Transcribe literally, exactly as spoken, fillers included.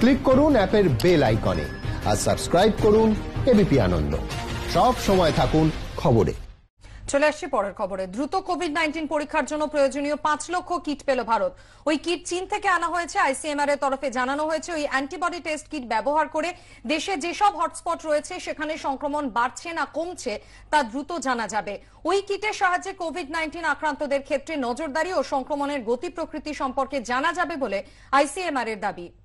Click করুন অ্যাপের bell আইকনে আর সাবস্ক্রাইব করুন এবিপি আনন্দ। সব সময় থাকুন খবরে। চলে আসছি পরের খবরে। দ্রুত কোভিড নাইন্টিন পরীক্ষার জন্য প্রয়োজনীয় পাঁচ লক্ষ কিট পেল ভারত। ওই কিট চীন থেকে আনা হয়েছে। আইসিএমআর এর তরফে জানানো হয়েছে ওই অ্যান্টিবডি টেস্ট কিট ব্যবহার করে দেশে যেসব হটস্পট রয়েছে সেখানে সংক্রমণ বাড়ছে না কমছে তা দ্রুত জানা যাবে। ওই কিটের সাহায্যে কোভিড নাইন্টিন আক্রান্তদের ক্ষেত্রে নজরদারি ও সংক্রমণের গতি প্রকৃতি সম্পর্কে জানা যাবে বলে আইসিএমআর এর দাবি।